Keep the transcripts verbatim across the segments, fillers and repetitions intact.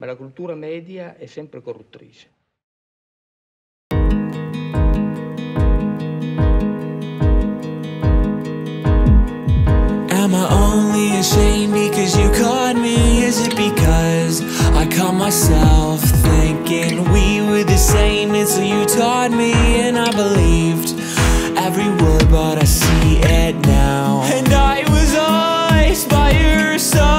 ma la cultura media è sempre corruttrice. Am I only ashamed because you caught me? Is it because I caught myself thinking we were the same until you taught me? And I believed every word, but I see it now. And I was always by your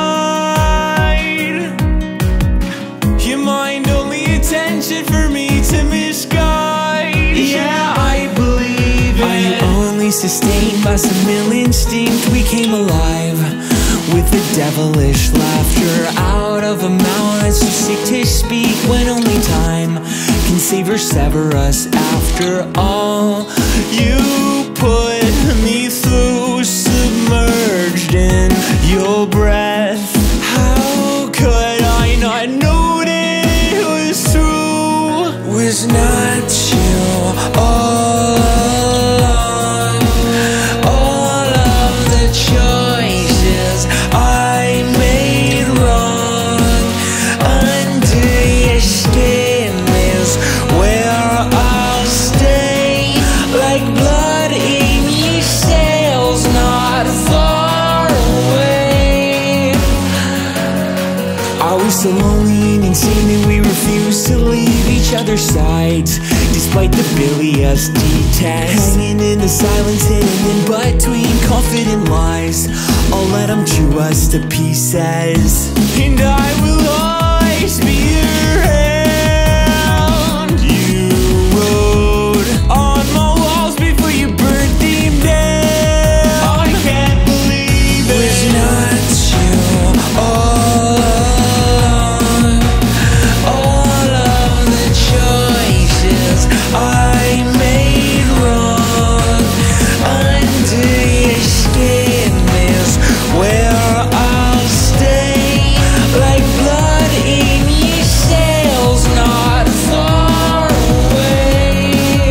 side. Your mind only attention for me to misguide. Yeah, I believe it. I only sustained by some ill instinct. We came alive with a devilish laughter out of a mouth that's too sick to speak, when only time can save or sever us. After all you put me through, submerged in your breath, how could I not know that it was true? Was not you all along? All of the choices I made wrong under your skin is where I'll stay, like blood in your sails, not far away. Are we so lonely and insane that we refuse to leave each other's sides, despite the bilious detest? Hanging in the silence, hidden in between confident lies, I'll let them chew us to pieces. And I will always be your hand. You wrote on my walls before you burnt them down. I can't believe it was not you all along. All of the choices I made wrong under your skin is where I'll stay, like blood in your sails, not far away.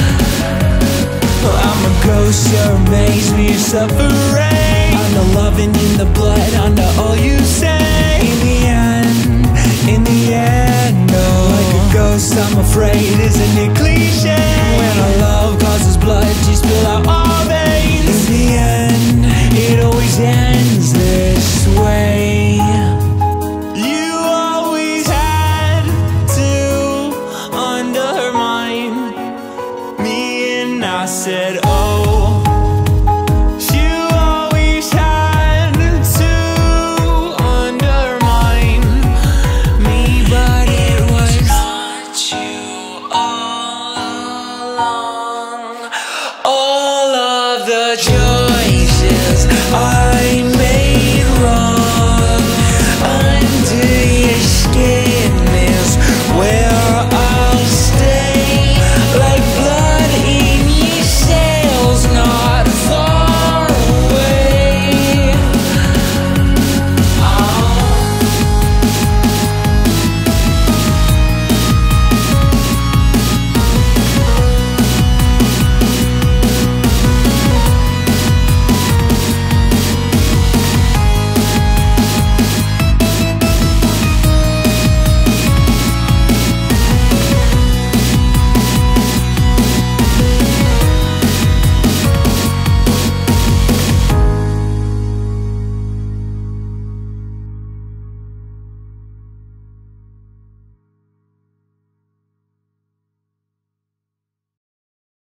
I'm a ghost, you're amazed, me, you're suffering. I'm the loving in the blood, under all you say. In the end, in the end, no. Like a ghost, I'm afraid